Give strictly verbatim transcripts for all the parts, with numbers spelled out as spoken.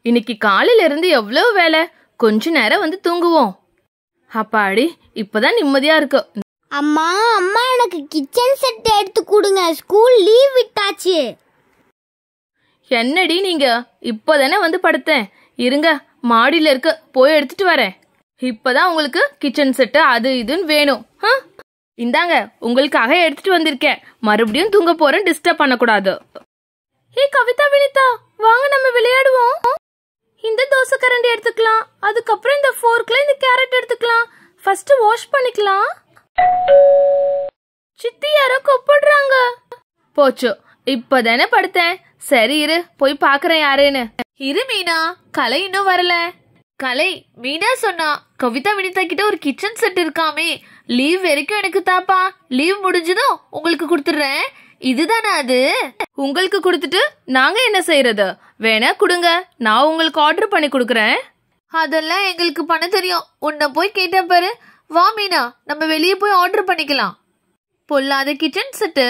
இன்னைக்கு காலையில இருந்து எவ்வளவு வேலை, கொஞ்ச நேரம் வந்து தூங்குவோம். அப்பாடி இப்பதான் நிம்மதியா இருக்கு. அம்மா அம்மா எனக்கு கிச்சன் செட் எடுத்து கொடுங்க, ஸ்கூல் லீவ் விட்டாச்சு. என்னடி நீங்க, இப்பதானே வந்து படுத்தேன். இருங்க, மாடியில இருக்கு, போய் எடுத்துட்டு வரேன். இப்பதான் உங்களுக்கு கிச்சன் செட்டு அது இதுன்னு வேணும். இந்தாங்க, உங்களுக்காக எடுத்துட்டு வந்திருக்கேன். மறுபடியும் தூங்க போறேன், டிஸ்டர்ப் பண்ணக்கூடாது. ஏ கவிதா, வினிதா வாங்க நம்ம விளையாடுவோம். இந்த தோசை கரண்டி எடுத்துக்கலாம், அதுக்கப்புறம் இந்த ஃபோர்க்ல இந்த கேரட் எடுத்துக்கலாம். ஃபர்ஸ்ட் வாஷ் பண்ணிக்கலாம். சித்தி யாரோ கூப்பிடுறாங்க. போச்சு, இப்பதானே படுத்தேன். சரி இரு, போய் பாக்குறேன் யாருன்னு. இரு மீனா, கலை இன்னும் வரல. கலை, மீனா சொன்னா கவிதா வினிதா கிட்ட ஒரு கிச்சன் செட் இருக்காமே, லீவ் வரைக்கும் எனக்கு தாப்பா, லீவ் முடிஞ்சதும் உங்களுக்கு கொடுத்துடுறேன். இதுதானே அது? உங்களுக்கு கொடுத்துட்டு நாங்க என்ன செய்யறது? வேணா கொடுங்க, நான் உங்களுக்கு ஆர்டர் பண்ணி கொடுக்கறேன். அதெல்லாம் எங்களுக்கு பண்ண தெரியும். உன்னை போய் கேட்ட பாரு. வா மீனா, நம்ம வெளியே போய் ஆர்டர் பண்ணிக்கலாம். பொல்லாத கிச்சன் செட்டு.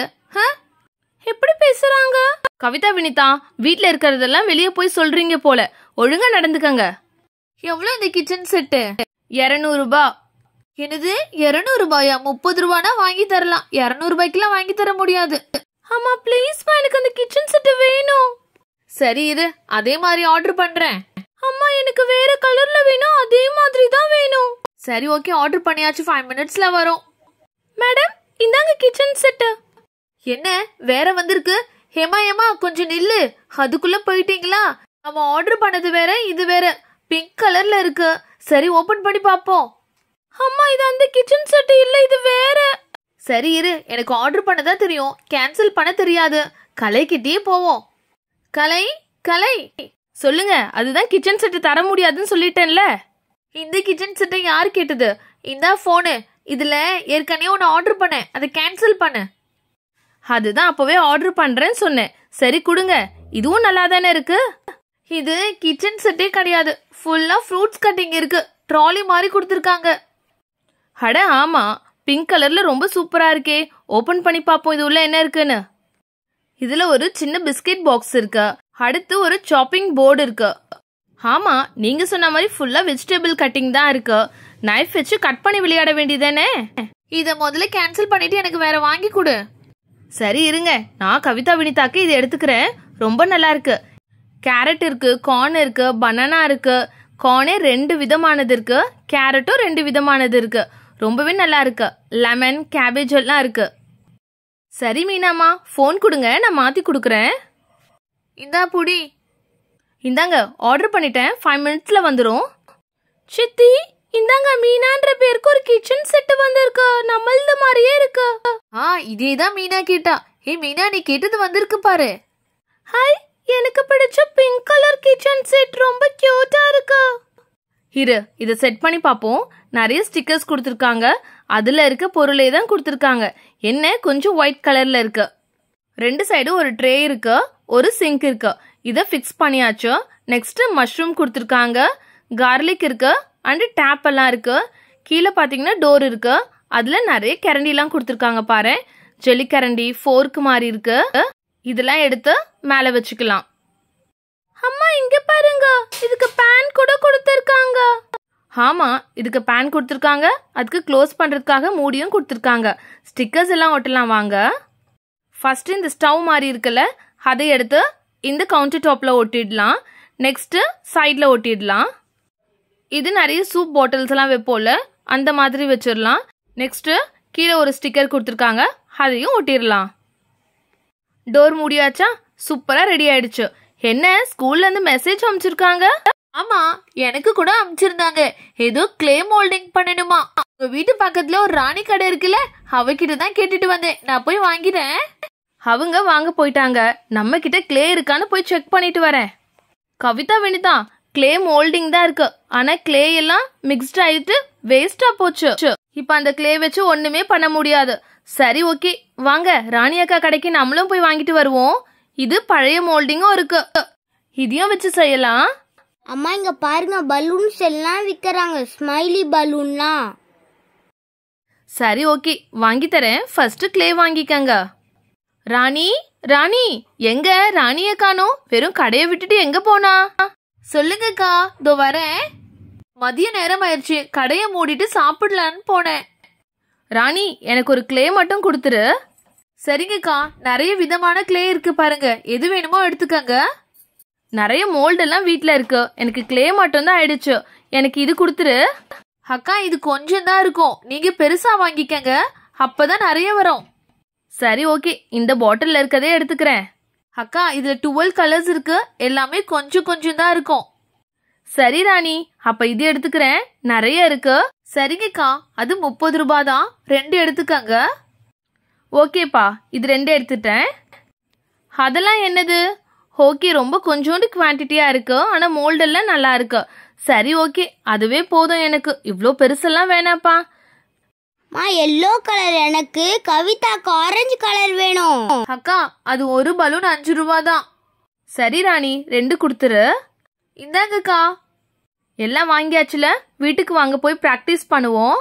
எப்படி பேசுறாங்க? கவிதா வினிதா, வீட்ல இருக்கிறதெல்லாம் வெளியே போய் சொல்றீங்க போல, ஒழுங்கா நடந்துக்கங்க. எவ்வளவு இந்த கிச்சன் செட்டு? இருநூறு ரூபாய். என்னது இருநூறு ரூபாயா? முப்பது ரூபானா வாங்கி தரலாம், இருநூறு ரூபாய்க்குலாம் வாங்கி தர முடியாது. ஆமா ப்ளீஸ்மா, எனக்கு அந்த கிச்சன் செட்டு வேணும். சரி இரு, அதே மாதிரி ஆர்டர் பண்றேன். அம்மா எனக்கு வேற கலர்ல வேணும், அதே மாதிரி தான் வேணும். சரி ஓகே, ஆர்டர் பண்ணியாச்சு, ஃபைவ் மினிட்ஸ்ல வரும். மேடம் இந்தாங்க கிச்சன் செட்டு. என்ன வேற வந்திருக்கு? ஹேமா ஏமா கொஞ்சம் நில்லு, அதுக்குள்ள போயிட்டீங்களா? நம்ம ஆர்டர் பண்ணது வேற, இது வேற பிங்க் கலர்ல இருக்கு. சரி ஓபன் பண்ணி பாப்போம். அம்மா இது அந்த கிச்சன் செட் இல்ல, இது வேற. சரி இரு, எனக்கு ஆர்டர் பண்ணதா தெரியும், கேன்சல் பண்ண தெரியாது. கலை கிட்டே போவோம். கலை கலை சொல்லுங்க. அதுதான் கிச்சன் செட் தர முடியாதுன்னு சொல்லிட்டேன்ல. இந்த கிச்சன் செட்டை யாரு கேட்டது? இந்த போனு, இதுல ஏற்கனவே ஒன்னு ஆர்டர் பண்ணேன், அதை கேன்சல் பண்ணு. அதுதான் அப்பவே ஆர்டர் பண்றேன்னு சொன்னேன். சரி கொடுங்க, இதுவும் நல்லா தானே இருக்கு. இது கிச்சன் செட்டே கிடையாது, ஃபுல்லா ஃப்ரூட்ஸ் கட்டிங் இருக்கு, ட்ராலி மாதிரி கொடுத்துருக்காங்க. அட ஆமா, பிங்க் கலர்ல ரொம்ப சூப்பரா இருக்கே. ஓபன் பண்ணி பாப்போம் இது உள்ள என்ன இருக்குன்னு. இதுல ஒரு சின்ன பிஸ்கெட் பாக்ஸ் இருக்கு, அடுத்து ஒரு சாப்பிங் போர்டு இருக்கு. ஆமா, நீங்க சொன்ன மாதிரி ஃபுல்லா வெஜிடபிள் கட்டிங் தான் இருக்கு. நைஃப் வச்சு கட் பண்ணி விளையாட வேண்டியதானே. இத முதல்ல கேன்சல் பண்ணிட்டு எனக்கு வேற வாங்கி கொடு. சரி இருங்க, நான் கவிதா வினிதாக்கு இது எடுத்துக்கிறேன். ரொம்ப நல்லா இருக்கு. கேரட் இருக்கு, கார்ன் இருக்கு, பனானா இருக்கு. கார்னே ரெண்டு விதமானது இருக்கு, கேரட்டும் ரெண்டு விதமானது இருக்கு. ரொம்பவே நல்லா இருக்கு. லெமன், கேபேஜ் எல்லாம் இருக்கு. சரி மீனாமா, போன் கொடுங்க, நான் மாத்தி கொடுக்குறேன். இந்தா புடி. இந்தாங்க, ஆர்டர் பண்ணிட்டேன், ஃபைவ் மினிட்ஸ்ல வந்துடும். சித்தி இந்தாங்க, மீனான்ற பேருக்கு ஒரு கிச்சன் செட் வந்திருக்கு, நம்மளது மாதிரியே இருக்கு. ஆ இதேதான் மீனா கேட்டா. ஏ மீனா, நீ கேட்டது வந்திருக்கு பாரு. ஹாய், எனக்கு பிடிச்ச பிங்க் கலர் கிச்சன் செட் ரொம்ப கியூட்டா இருக்கு. இரு, இதை செட் பண்ணி பாப்போம். நிறைய ஸ்டிக்கர்ஸ் கொடுத்துருக்காங்க, அதுல இருக்க பொருளே தான் கொடுத்துருக்காங்க. என்ன கொஞ்சம் ஒயிட் கலர்ல இருக்கு. ரெண்டு சைடும் ஒரு ட்ரே இருக்கு, ஒரு சிங்க் இருக்கு. இதை ஃபிக்ஸ் பண்ணியாச்சு. நெக்ஸ்ட் மஷ்ரூம் கொடுத்துருக்காங்க, கார்லிக் இருக்கு, அண்ட் டேப் எல்லாம் இருக்கு. கீழே பாத்தீங்கன்னா டோர் இருக்கு, அதுல நிறைய கரண்டி எல்லாம் கொடுத்துருக்காங்க பாரு. ஜெல்லி கரண்டி, ஃபோர்க் மாதிரி இருக்கு. இதெல்லாம் எடுத்து மேல வச்சுக்கலாம். அம்மா இங்க பாருங்க, இதுக்கு பேன் கூட கொடுத்திருக்காங்க. ஆமா, இதுக்கு பேன் கொடுத்திருக்காங்க, அதுக்கு க்ளோஸ் பண்றதுக்காக மூடியும் கொடுத்திருக்காங்க. ஸ்டிக்கர்ஸ் எல்லாம் ஒட்டலாம் வாங்க. ஃபர்ஸ்ட் இந்த ஸ்டவ் மாதிரி இருக்குல்ல, அதை எடுத்து இந்த கவுண்டர் டாப்ல ஒட்டிடலாம். நெக்ஸ்ட் சைட்ல ஒட்டிடலாம். இது நிறைய சூப் பாட்டில்ஸ் எல்லாம் வைப்போம்ல, அந்த மாதிரி வச்சிடலாம். நெக்ஸ்ட் கீழே ஒரு ஸ்டிக்கர் கொடுத்திருக்காங்க, அதையும் ஒட்டிடலாம். டோர் மூடியாச்சா? சூப்பரா ரெடி ஆயிடுச்சு. என்ன ஸ்கூல்ல இருந்து மெசேஜ் அனுப்பிச்சிருக்காங்க? ஆமா, எனக்கு கூட அனுப்பிச்சிருந்தாங்க. ஏதோ கிளே மோல்டிங் பண்ணணுமா. உங்க வீட்டு பக்கத்துல ஒரு ராணி கடை இருக்குல்ல, அவகிட்ட தான் கேட்டுட்டு வந்தேன். நான் போய் வாங்கிட்டேன். அவங்க வாங்க போயிட்டாங்க. நம்ம கிட்ட கிளே இருக்கான்னு போய் செக் பண்ணிட்டு வரேன். கவிதா வினிதா, கிளே மோல்டிங் தான் இருக்கு, ஆனா கிளே எல்லாம் மிக்ஸ்ட் ஆயிட்டு வேஸ்டா போச்சு. இப்ப அந்த கிளே வச்சு ஒண்ணுமே பண்ண முடியாது. சரி ஓகே, வாங்க ராணி அக்கா கடைக்கு நம்மளும் போய் வாங்கிட்டு வருவோம். இது பழைய மோல்டிங்கும் இருக்கு, இதையும் வச்சு செய்யலாம். அம்மா இங்க பாருங்க, பலூன்ஸ் எல்லாம் விக்கிறாங்க, ஸ்மைலி பலூன்லாம். சரி ஓகே, வாங்கி தரேன். ஃபர்ஸ்ட் கிளே வாங்கிக்கங்க. ராணி ராணி எங்க ராணிய காணோம்? வெறும் கடையை விட்டுட்டு எங்க போனா? சொல்லுங்கக்கா, இதோ வரேன். மதிய நேரம் ஆயிடுச்சு, கடையை மூடிட்டு சாப்பிடலான்னு போனேன். ராணி, எனக்கு ஒரு கிளே மட்டும் கொடுத்துரு. சரிங்கக்கா, நிறைய விதமான கிளே இருக்கு பாருங்க, எது வேணுமோ எடுத்துக்கங்க. நிறைய மோல்டெல்லாம் வீட்டில் இருக்கு, எனக்கு கிளே மட்டும் தான் ஆயிடுச்சு. எனக்கு இது கொடுத்துரு. அக்கா, இது கொஞ்சம் தான் இருக்கும், நீங்க பெருசா வாங்கிக்கங்க, அப்பதான் நிறைய வரும். சரி ஓகே, இந்த பாட்டில் இருக்கதே எடுத்துக்கிறேன். அக்கா, இதுல டுவெல் கலர்ஸ் இருக்கு, எல்லாமே கொஞ்சம் கொஞ்சம் தான் இருக்கும். சரி ராணி, அப்ப இது எடுத்துக்கிறேன், நிறைய இருக்கு. சரிங்கக்கா, அது முப்பது ரூபாய் தான், ரெண்டு எடுத்துக்கங்க. ஓகேப்பா, இது ரெண்டு எடுத்துட்டேன். அதெல்லாம் என்னது? ஓகே, ரொம்ப கொஞ்சோண்டு குவான்டிட்டியா இருக்கு, ஆனா மோல்டெல்லாம் நல்லா இருக்கு. சரி ஓகே, அதுவே போதும் எனக்கு, இவ்ளோ பெருசெல்லாம் வேணாப்பா. மா, எல்லோ கலர் எனக்கு, கவிதாக்கு ஆரஞ்சு கலர் வேணும். அக்கா, அது ஒரு பலூன் அஞ்சு ரூபா தான். சரி ராணி, ரெண்டு கொடுத்துரு. இந்தாங்கக்கா. எல்லாம் வாங்கியாச்சுல, வீட்டுக்கு வாங்க போய் பிராக்டிஸ் பண்ணுவோம்.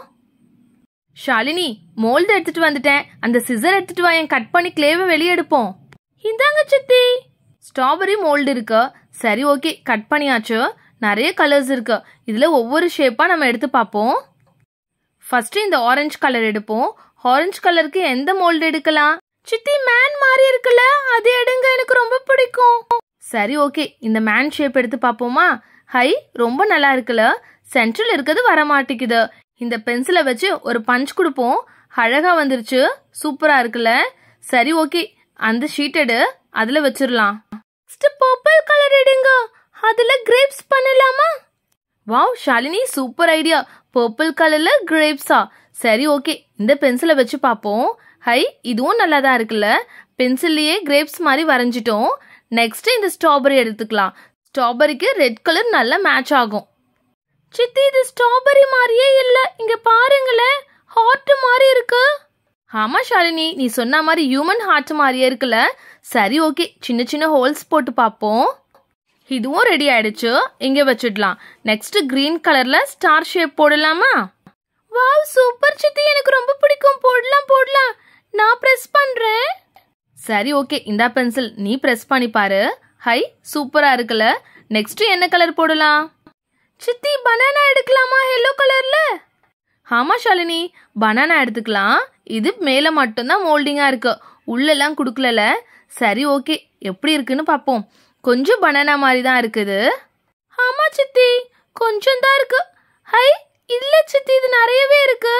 ஷாலினி, மோல்டு எடுத்துட்டு வந்துட்டேன், அந்த சிசர் எடுத்துட்டு வா, என் கட் பண்ணி கிளேவை வெளியே எடுப்போம். இந்தாங்க சித்தி. ஸ்ட்ராபெரி மோல்டு இருக்கு. சரி ஓகே, கட் பண்ணியாச்சு. நிறைய கலர்ஸ் இருக்கு, இதுல ஒவ்வொரு ஷேப்பா நம்ம எடுத்து பார்ப்போம். ஃபர்ஸ்ட் இந்த ஆரஞ்சு கலர் எடுப்போம். ஆரஞ்சு கலருக்கு எந்த மோல்டு எடுக்கலாம்? சித்தி, மேன் மாதிரி இருக்குல்ல, அது எடுங்க, எனக்கு ரொம்ப பிடிக்கும். சரி ஓகே, இந்த மேன் ஷேப் எடுத்து பார்ப்போமா? ஹை, ரொம்ப நல்லா இருக்குல்ல, சென்ட்ரல் இருக்கிறது வர மாட்டேங்குது. இந்த பென்சிலை வச்சு ஒரு பஞ்ச் கொடுப்போம், அழகா வந்துருச்சு, சூப்பரா இருக்குல்ல. சரி ஓகே, அந்த ஷீட் எடு, அதுல வச்சிடலாம். பர்பிள் கலர் எடுங்க, அதுல கிரேப்ஸ் பண்ணலாமா? Wow Shalini, super idea, purple கலர்ல கிரேப்ஸா? சரி ஓகே, இந்த பென்சிலை வச்சு பார்ப்போம். ஹை, இதுவும் நல்லா தான் இருக்குல்ல, பென்சில்லையே கிரேப்ஸ் மாதிரி வரைஞ்சிட்டோம். நெக்ஸ்ட் இந்த ஸ்ட்ராபெரி எடுத்துக்கலாம். ஸ்ட்ராபெரிக்கு ரெட் கலர் நல்லா மேட்ச் ஆகும். சித்தி, இது ஸ்ட்ராபெரி மாதிரியே இல்ல, இங்க பாருங்களேன், ஹார்ட் மாதிரி இருக்கு. ஆமா ஷாலினி, நீ சொன்ன மாதிரி ஹியூமன் ஹார்ட் மாதிரியே இருக்குல்ல. சரி ஓகே, சின்ன சின்ன ஹோல்ஸ் போட்டு பார்ப்போம். இதுவும் ரெடி ஆயிடுச்சு, இங்க வச்சிடலாம். நெக்ஸ்ட் கிரீன் கலர்ல ஸ்டார் ஷேப் போடலாமா? வாவ், சூப்பர் சித்தி, எனக்கு ரொம்ப பிடிக்கும், போடலாம் போடலாம். நான் பிரஸ் பண்றேன். சரி ஓகே, இந்த பென்சில் நீ பிரஸ் பண்ணி பாரு. ஹை, சூப்பரா இருக்குல்ல. நெக்ஸ்ட் என்ன கலர் போடலாம்? சித்தி, பனானா எடுக்கலாமா எல்லோ கலர்ல? ஆமா ஷாலினி, பனானா எடுத்துக்கலாம். இது மேல மட்டும்தான் மோல்டிங்கா இருக்கு, உள்ளெல்லாம் குடுக்கல. சரி ஓகே, எப்படி இருக்குன்னு பாப்போம். கொஞ்சம் பனானா மாதிரி தான் இருக்குது. ஆமா சித்தி, கொஞ்சம் தான் இருக்கு. ஹை, இல்ல சித்தி, இது நிறையவே இருக்கு.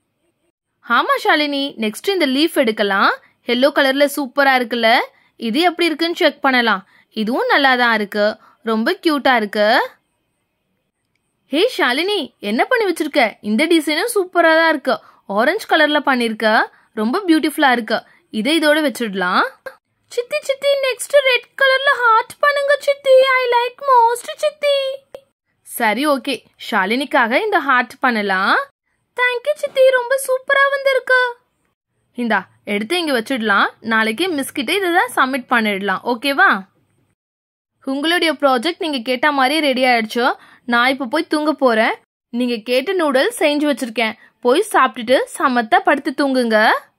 ஆமா ஷாலினி, நெக்ஸ்ட் இந்த லீஃப் எடுக்கலாம். எல்லோ கலர்ல சூப்பரா இருக்குல்ல. இது எப்படி இருக்குன்னு செக் பண்ணலாம். இதுவும் நல்லா தான் இருக்கு, ரொம்ப கியூட்டா இருக்கு. ஹே ஷாலினி, என்ன பண்ணி வச்சிருக்க? இந்த டிசைனும் சூப்பரா தான் இருக்கு, ஆரஞ்சு கலர்ல பண்ணிருக்க, ரொம்ப பியூட்டிஃபுல்லா இருக்கு. இதை இதோட வச்சிடலாம். சித்தி சித்தி, நெக்ஸ்ட் ரெட் கலர்ல ஹார்ட் பண்ணுங்க சித்தி, ஐ லைக் மோஸ்ட் சித்தி. சரி ஓகே, ஷாலினிக்காக இந்த ஹார்ட் பண்ணலாம். தேங்க்யூ சித்தி, ரொம்ப சூப்பரா வந்திருக்கு. இந்தா எடுத்து இங்க வச்சிடலாம். நாளைக்கு மிஸ் கிட்ட இதான் சப்மிட் பண்ணிடலாம். ஓகேவா? உங்களுடைய ப்ராஜெக்ட் நீங்க கேட்ட மாதிரி ரெடி ஆயிடுச்சு. நான் இப்ப போய் தூங்க போறேன். நீங்க கேட்ட நூடுல்ஸ் செஞ்சு வச்சிருக்கேன், போய் சாப்பிட்டுட்டு சமத்தா படுத்து தூங்குங்க.